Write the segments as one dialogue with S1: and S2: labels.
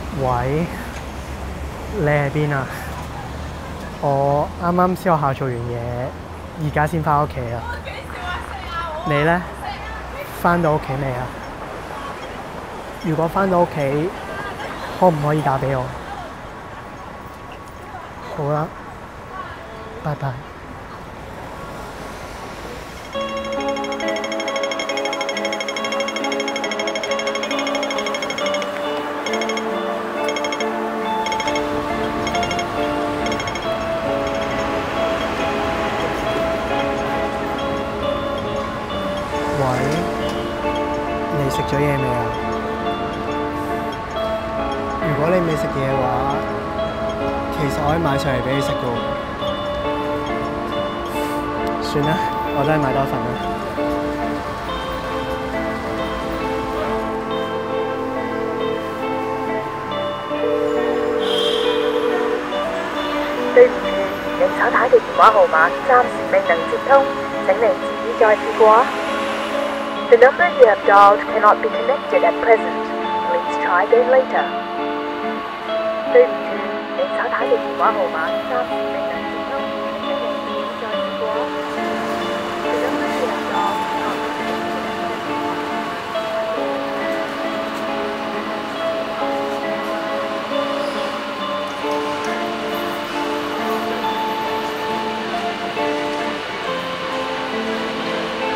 S1: 喂，你喺邊啊？我啱啱先學校做完嘢，而家先返屋企啊。你呢？返到屋企未啊？如果返到屋企，可唔可以打俾我？好啦，拜拜。喂，你食咗嘢未啊？如果你未食嘢嘅話，其實我可以買上嚟俾你食噶喎。算啦，我都係買多份啦。
S2: 對唔住，你所打嘅電話號碼暫時未能接通，請你自己再試過。The number you have dialed cannot be connected at present. Please try again later. 對唔住，你所打嘅電話號碼暫時未能接通，請你自己再試過。The number you have dialed cannot be connected.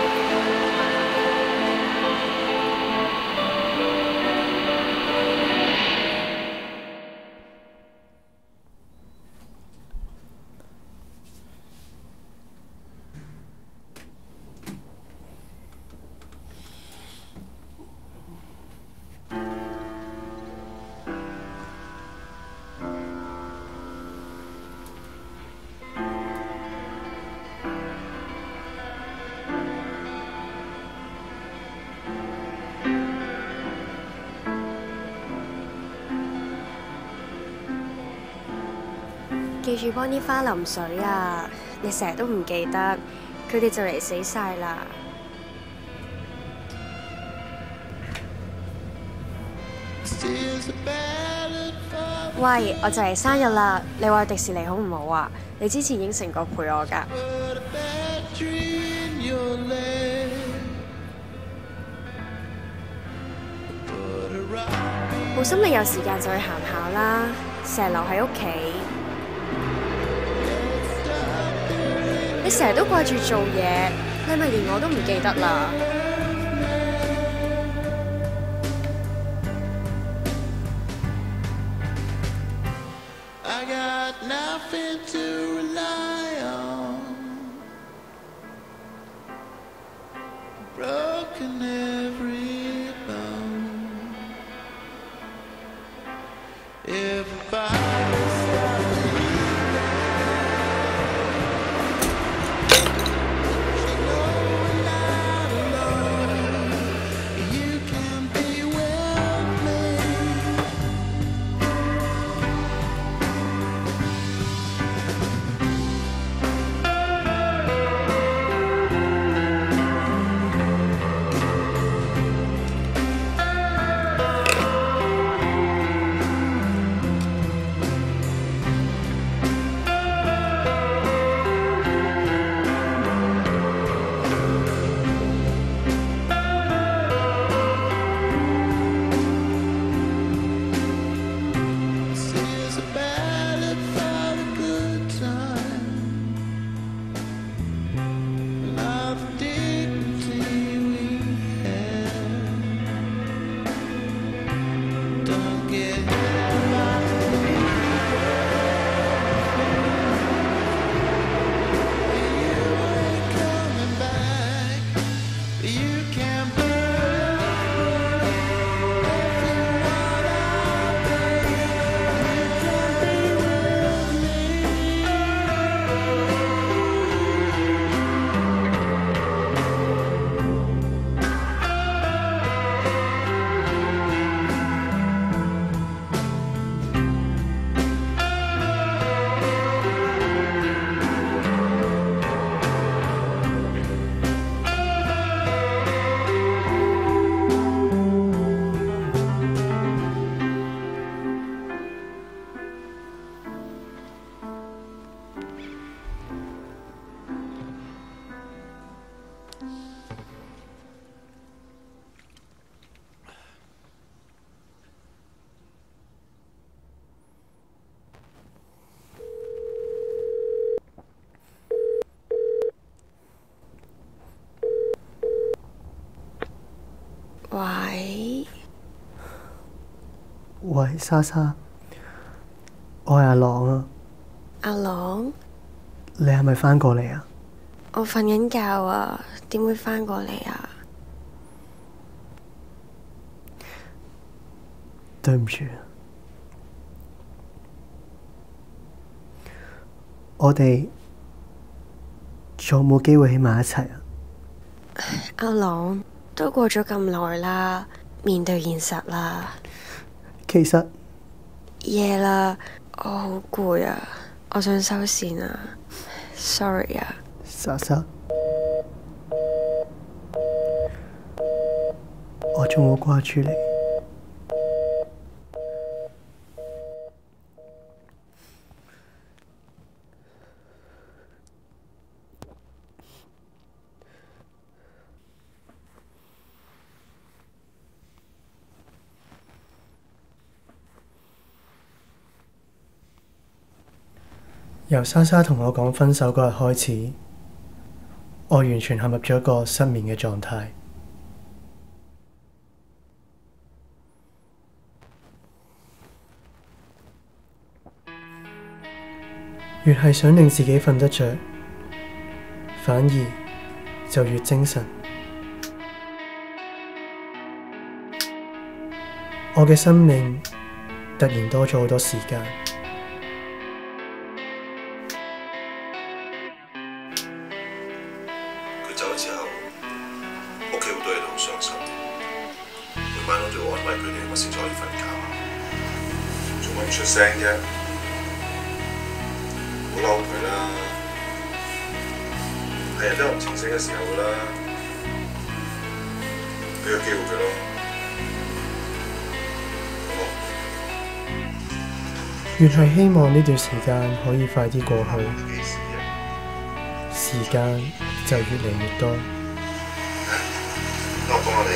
S3: 記住幫啲花淋水啊！你成日都唔記得，佢哋就嚟死晒啦。喂，我就嚟生日啦，你話去迪士尼好唔好啊？你之前應承過陪我㗎。好心你有時間就去行下啦，成日留喺屋企。你成日都掛住做嘢，你咪連我都唔記得啦。
S1: 喂，莎莎，我係阿朗啊。
S3: 阿朗，
S1: 你係咪返過嚟啊？
S3: 我瞓緊覺啊，點會返過嚟啊？
S1: 對唔住，我哋仲有冇機會喺埋一齊啊？
S3: 阿朗，都過咗咁耐啦，面對現實啦。
S1: 其實
S3: 夜啦，我好攰啊，我想收線啊，sorry 啊。
S1: 莎莎，我仲好掛住你。由莎莎同我講分手嗰日開始，我完全陷入咗一個失眠嘅狀態。越係想令自己瞓得着，反而就越精神。我嘅生命突然多咗好多時間。
S4: 佢走咗之後，屋企好多嘢都好傷心。每晚我都要安慰佢哋，我先至可以瞓覺。做乜唔出聲啫？唔好嬲佢啦，係人都有唔清醒嘅時候㗎啦，俾個機會佢咯，好冇？
S1: 越係希望呢段時間可以快啲過去，
S4: 幾時啊？
S1: 時間就越嚟越多。
S4: 等我講下你，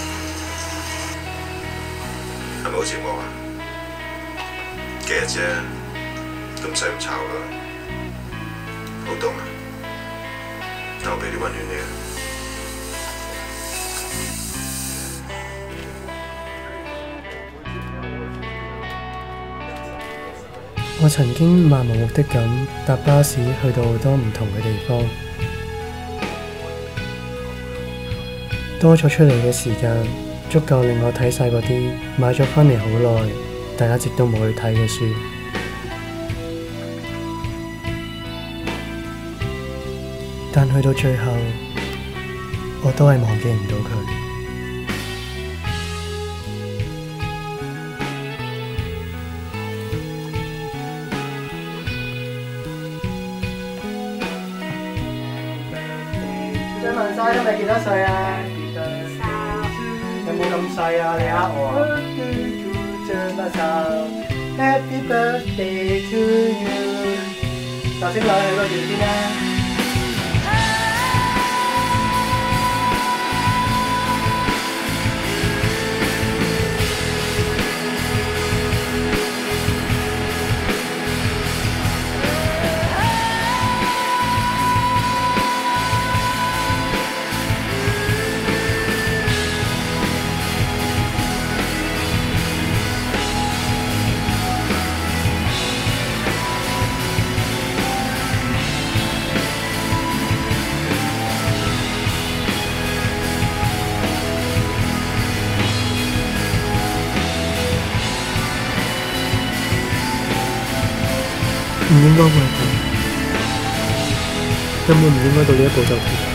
S4: 係咪好似我啊？幾日啫，都唔使咁吵啦。好凍啊！等我俾啲溫暖你啊！
S1: 我曾經漫無目的咁搭巴士去到好多唔同嘅地方，多咗出嚟嘅時間足夠令我睇晒嗰啲買咗返嚟好耐，但一直都冇去睇嘅書。但去到最後，我都係忘記唔到佢。張文生今日幾多歲啊？有冇咁細啊？你呃我啊？Happy birthday to you。壽星女去嗰邊先啦。唔應該會係咁，根本唔應該到呢一步就停。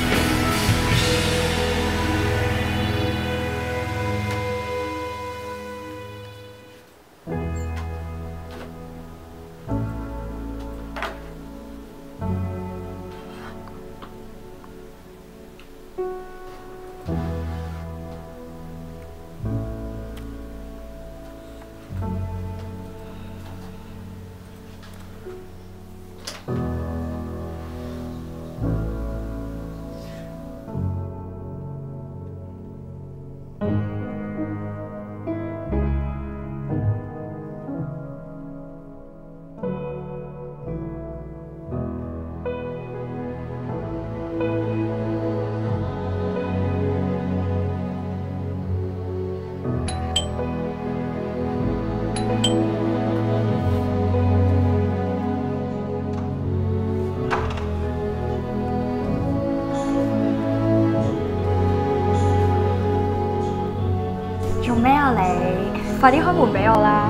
S5: 做咩啊你？快啲開門俾我啦！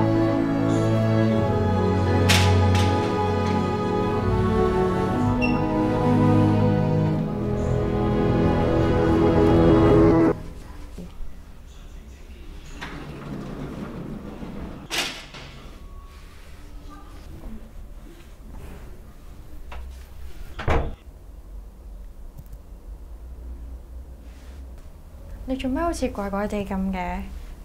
S5: 你做咩好似怪怪地咁嘅？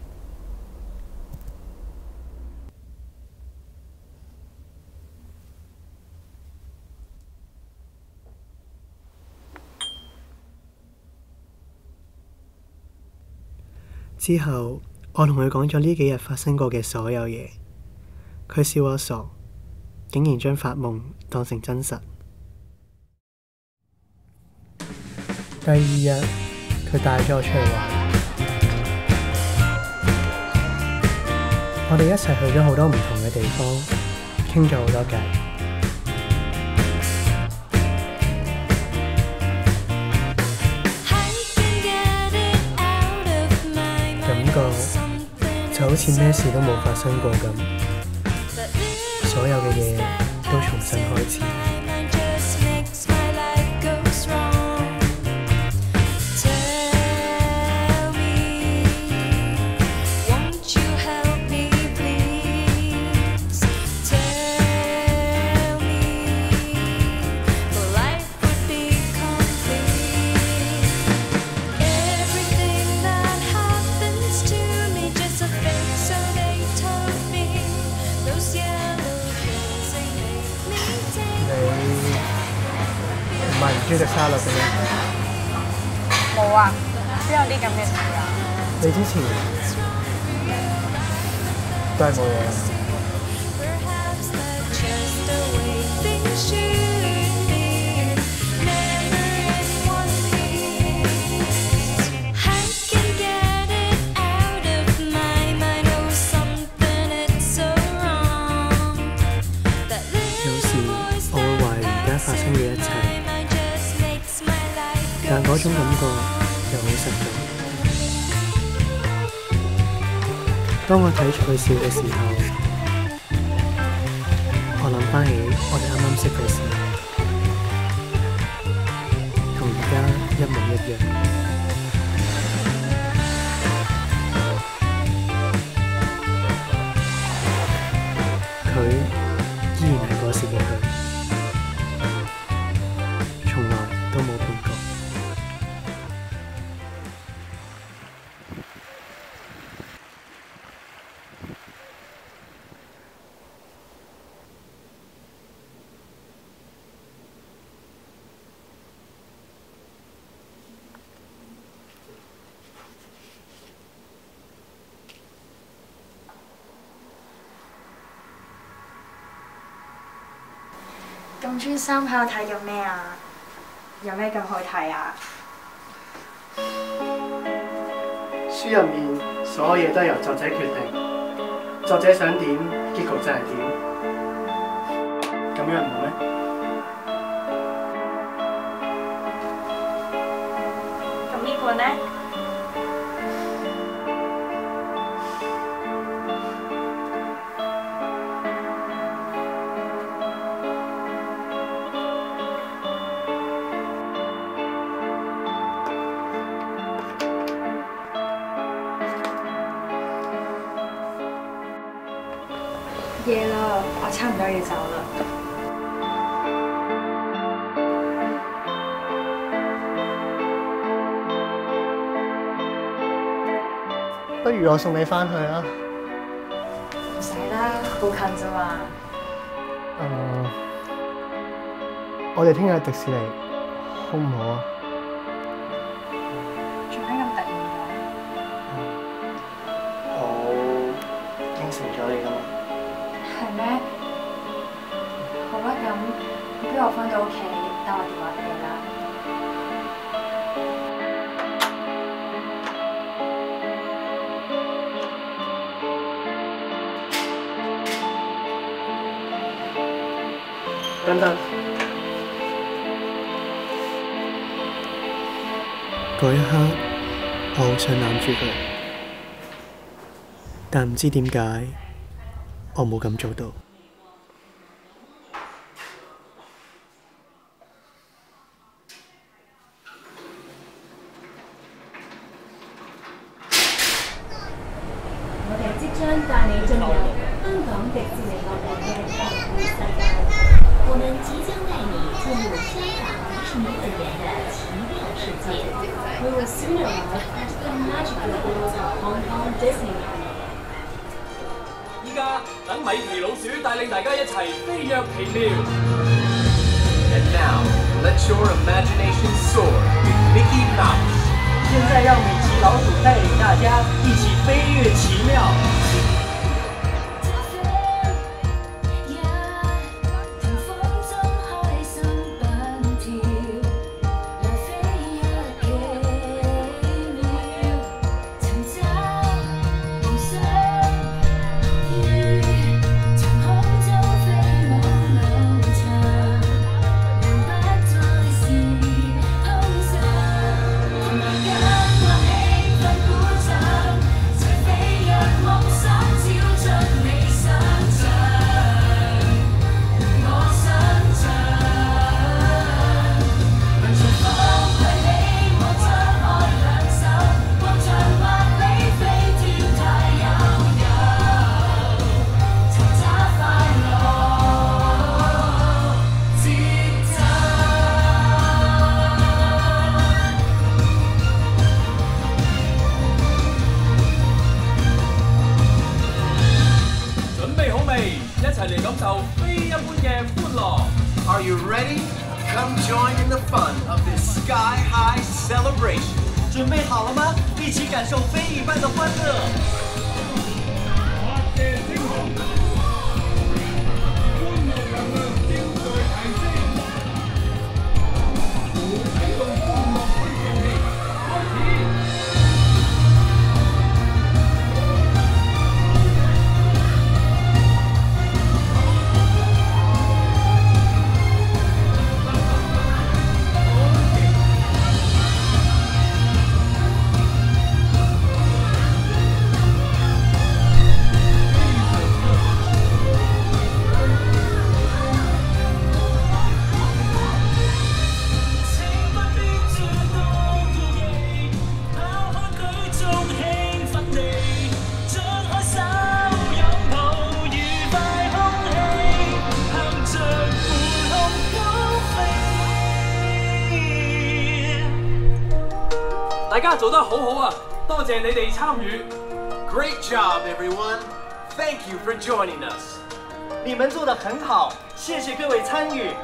S1: 之後，我同佢講咗呢幾日發生過嘅所有嘢，佢笑我傻，竟然將發夢當成真實。第二日，佢帶咗我出去玩，我哋一齊去咗好多唔同嘅地方，傾咗好多偈。感覺就好似咩事都冇發生過咁，所有嘅嘢都重新開始。唔係唔中意食沙律嘅咩？
S5: 冇啊，邊有啲咁嘅事啊？
S1: 你之前都係冇嘢。有時我會懷疑而家發生嘅一切。但嗰種感覺又好實在。當我睇住佢笑嘅時候，我諗返起我哋啱啱識嘅時候，同而家一模一樣。佢依然係嗰時嘅佢，從來都冇變過。
S5: 咁專心喺度睇緊咩啊？有咩咁好睇啊？
S1: 書入面所有嘢都係由作者決定，作者想點，結局就係點。咁樣唔好咩？
S5: 咁呢本呢？夜啦，我差唔多要走啦。
S1: 不如我送你返去啦。
S5: 唔使啦，好近啫嘛。
S1: 我哋聽日去迪士尼，好唔好啊？
S5: 做咩咁突然嘅？
S1: 我應承咗你㗎嘛。
S5: 係咩？好啦，咁不如我返到屋企打個電話俾你啦。
S1: 等等。嗰一刻，我好想攬住佢，但唔知點解，我冇咁做到。
S6: 我哋即將帶你進入香港迪士尼樂園嘅動物世界。我們即將帶你進入香港迪士尼樂園的奇妙世界。We will soon arrive at the magical world of Hong Kong Disneyland。
S7: 依家等米奇老鼠帶領大家一齊飛躍奇妙。And now, let your imagination soar with Mickey Mouse。
S8: 现在让米奇老鼠带领大家一起飞跃奇妙。
S7: Are you ready? Come join in the fun of this sky high celebration.
S8: 准备好了吗？一起感受飞一般的欢乐。
S7: 大家做得好好啊！多謝你哋參與。
S9: Great job, everyone! Thank you for joining us.
S8: 你们做得很好，谢谢各位参与。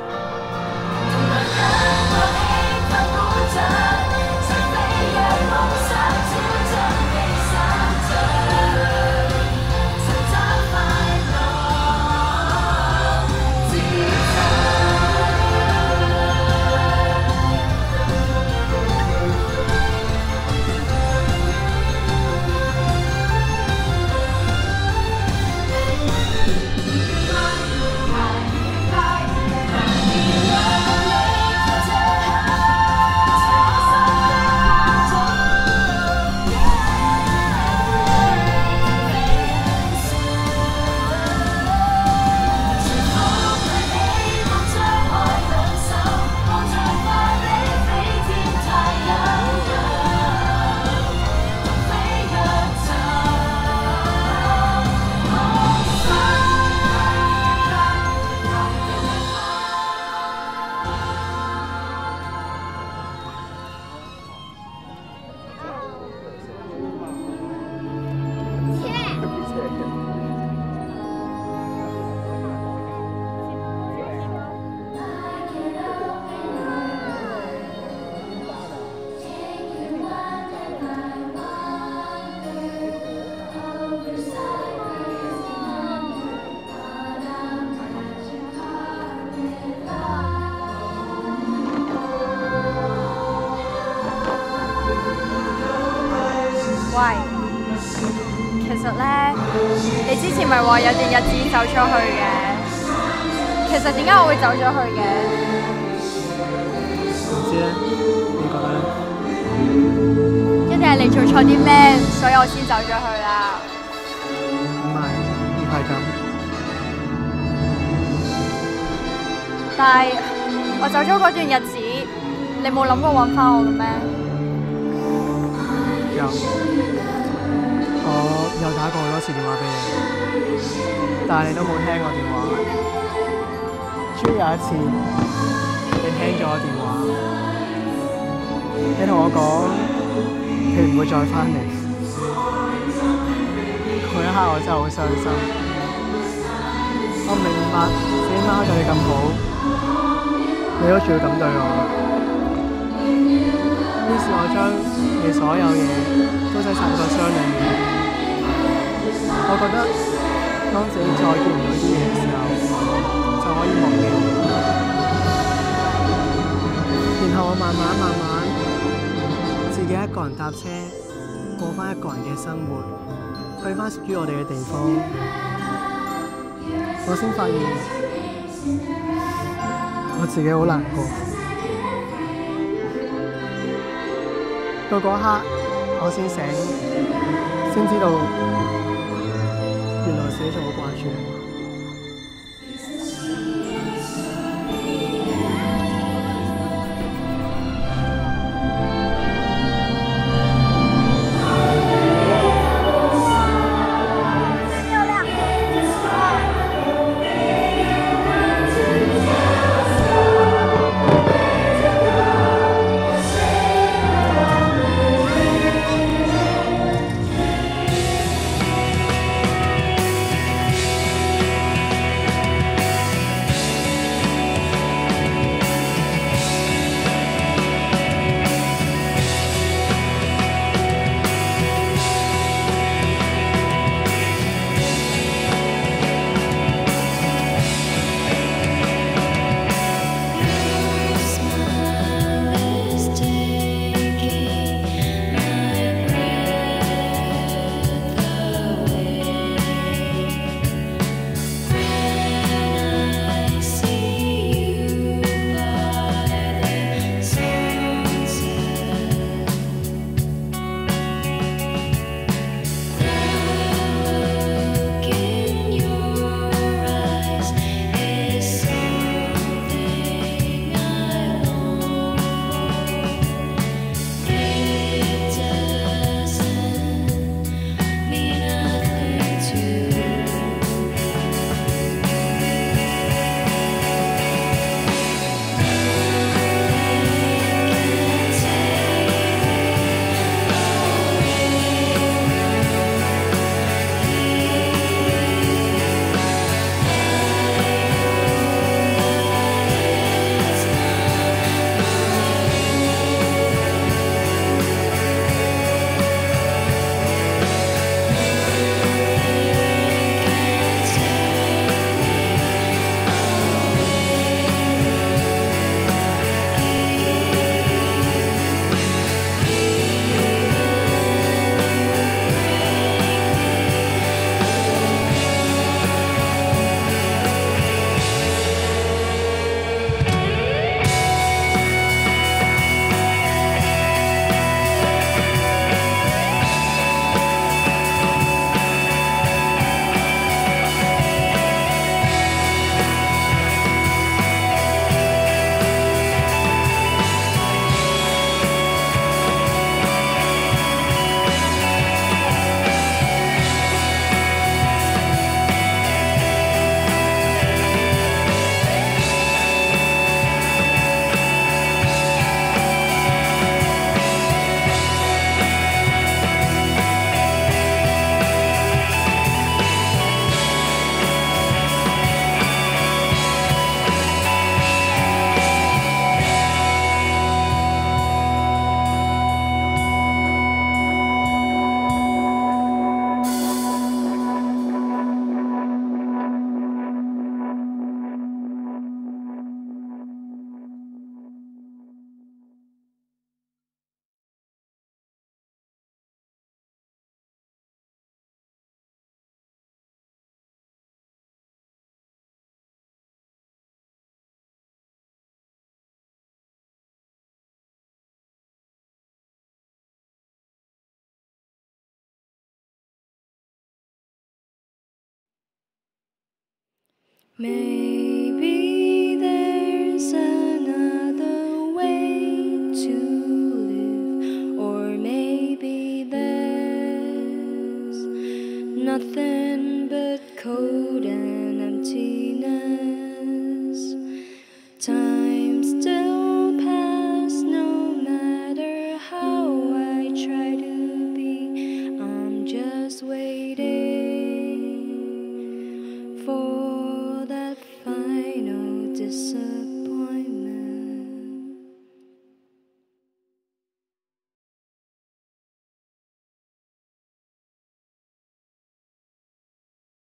S5: 喂，其實咧，你之前咪話有段日子走出去嘅，其其實點解我會走咗去嘅？
S1: 唔知咧，你覺得咧？
S5: 一定係你做錯啲咩，所以我先走咗去啦。
S1: 唔係咁。
S5: 但係我走咗嗰段日子，你冇諗過揾翻我嘅咩？
S1: 有，我有打過好多次電話俾你，但係你都冇聽我電話。終於有一次，你聽咗我電話，你同我講你唔會再翻嚟。嗰一刻我真係好傷心。我明白自己媽對你咁好，你都仲要咁對我。於是我將你所有嘢都擠晒喺個箱裏面。我覺得當自己再見唔到啲嘢嘅時候，就可以忘記你。然後我慢慢自己一個人搭車，過返一個人嘅生活，去返屬於我哋嘅地方。我先發現我自己好難過。到嗰刻，我先醒，先知道原來自己仲好掛住你。
S10: Maybe there's another way to live, or maybe there's nothing but cold and emptiness.